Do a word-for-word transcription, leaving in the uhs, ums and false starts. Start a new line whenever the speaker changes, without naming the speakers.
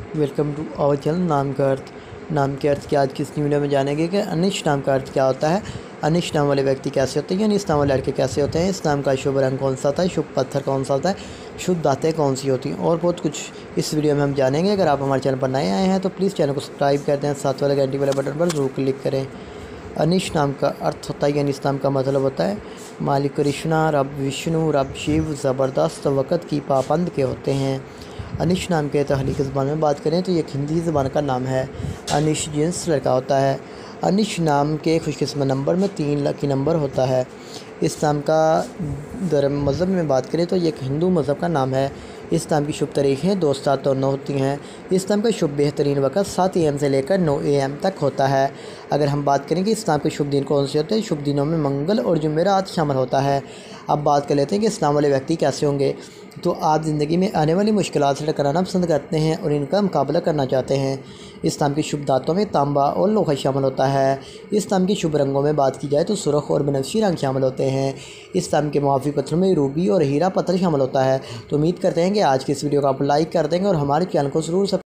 Welcome to our channel नाम का अर्थ। नाम के अर्थ की आज की इस वीडियो में जानेंगे कि अनिश नाम का अर्थ क्या होता है, अनिश नाम वाले व्यक्ति कैसे होते हैं, यानी इस नाम वाले लड़के कैसे होते हैं, इस नाम का शुभ रंग कौन सा होता है, शुभ पत्थर कौन सा होता है, शुभ दातें कौन सी होती हैं और बहुत कुछ इस वीडियो में हम जानेंगे। अगर आप हमारे चैनल पर नए आए हैं तो प्लीज़ चैनल को सब्सक्राइब कर दें, साथ वाले घंटी वाले बटन पर जरूर क्लिक करें। अनिश नाम का अर्थ होता है, यानी इस नाम का मतलब होता है मालिक कृष्णा, रब विष्णु, रब शिव ज़बरदस्त वक़्त की पाबंद के होते हैं। अनिश नाम के तहलीकी ज़बान में बात करें तो ये एक हिंदी ज़बान का नाम है। अनिश जिन्स लड़का होता है। अनिश नाम के खुशकिस्मत नंबर में तीन लकी नंबर होता है। इस नाम का धर्म मज़हब में बात करें तो ये एक हिंदू मज़हब का नाम है। इस नाम की शुभ तारीखें दो सात और नौ होती हैं। इस नाम का शुभ बेहतरीन वक़्त सात ए एम से लेकर नौ ए एम तक होता है। अगर हम बात करें कि इस नाम के शुभ दिन कौन से होते हैं, शुभ दिनों में मंगल और जुमेरात शामिल होता है। अब बात कर लेते हैं कि इस नाम वाले व्यक्ति कैसे होंगे। तो आप ज़िंदगी में आने वाली मुश्किलात से टकराना पसंद करते हैं और इनका मुकाबला करना चाहते हैं। इस नाम की शुभ धातुओं में तांबा और लोहा शामिल होता है। इस नाम के शुभ रंगों में बात की जाए तो सुर्ख और बनफशी रंग शामिल होते हैं। इस नाम के मुआफ़ी पत्थरों में रूबी और हीरा पत्थर शामिल होता है। तो उम्मीद करते हैं कि आज की इस वीडियो को आप लाइक कर देंगे और हमारे चैनल को ज़रूर